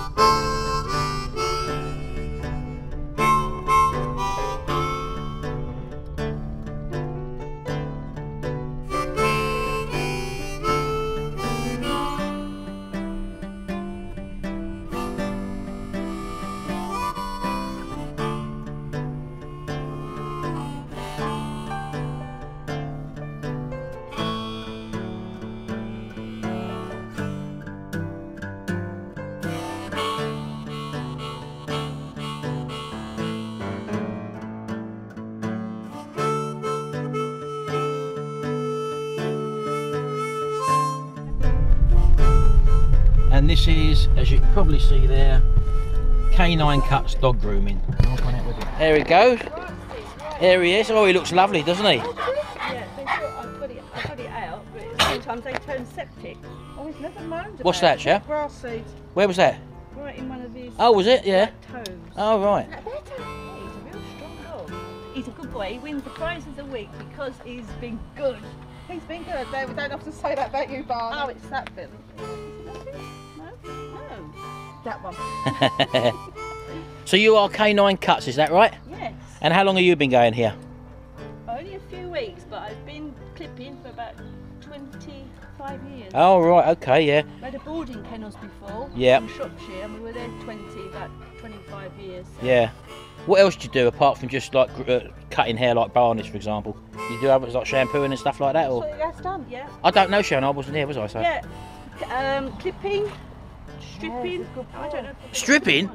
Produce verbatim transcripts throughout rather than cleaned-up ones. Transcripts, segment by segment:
And this is, as you can probably see there, Canine Kuts Dog Grooming. There he goes. There he is. Oh, he looks lovely, doesn't he? Yeah, they thought I've got it, I've got it out, but sometimes they turn septic. Oh, he's never moaned about What's that, Chef? Grass seed. Where was that? Right in one of his. Oh, was it? Yeah. Toes. Oh, right. He's a real strong dog. He's a good boy. He wins the prizes a week because he's been good. He's been good. They we don't often say that about you, Barney. Oh, it's that bit. No, no, that one. So you are Canine Kuts, is that right? Yes. And how long have you been going here? Only a few weeks, but I've been clipping for about twenty-five years. Oh, right, okay, yeah. We had a boarding kennels before. Yeah. In Shropshire, and we were there twenty, about twenty-five years. So. Yeah. What else do you do apart from just like uh, cutting hair like Barney's, for example? You do others like shampooing and stuff like that, That's or? what that's done, yeah. I don't know, Sharon. I wasn't here, was I? So. Yeah. Um, clipping, stripping. I don't know. Stripping?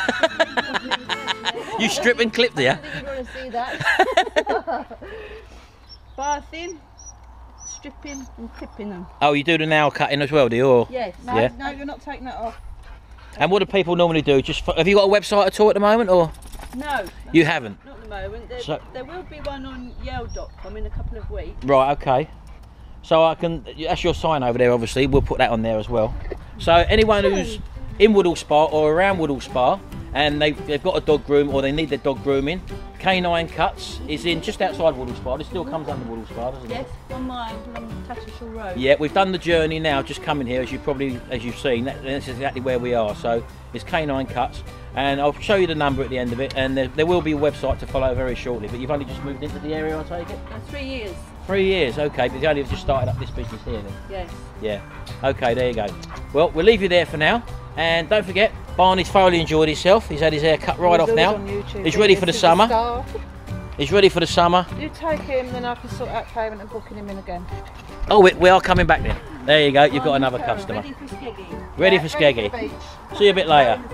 You strip and clip there? I didn't want to see that. Bathing, stripping and clipping them. Oh, you do the nail cutting as well, do you? Or? Yes. No, Yeah. no, you're not taking that off. And what do people normally do? Just have you got a website at all at the moment, or No. you haven't? Not at the moment. There, So- there will be one on yale dot com in a couple of weeks. Right, okay. So I can, that's your sign over there, obviously. We'll put that on there as well. So anyone who's in Woodhall Spa or around Woodhall Spa and they've, they've got a dog groom or they need their dog grooming, Canine Kuts is in just outside Woodhall Spa. This still comes under Woodhall Spa, doesn't it? Yes, one mile along Tattershall Road. Yeah, we've done the journey now, just coming here, as you probably, as you've seen. That, that's exactly where we are. So it's Canine Kuts, and I'll show you the number at the end of it. And there, there will be a website to follow very shortly. But you've only just moved into the area, I take it. Uh, three years. Three years, okay. But you only just started up this business here, then. Yes. Yeah. Okay, there you go. Well, we'll leave you there for now, and don't forget, Barney's thoroughly enjoyed himself. He's had his hair cut right off now. He's ready for the summer. He's ready for the summer. You take him, then I can sort out payment and booking him in again. Oh, we, we are coming back then. There you go. You've got another customer. Ready for skeggy. Ready Yeah, for ready skeggy. for the beach. See you a bit later.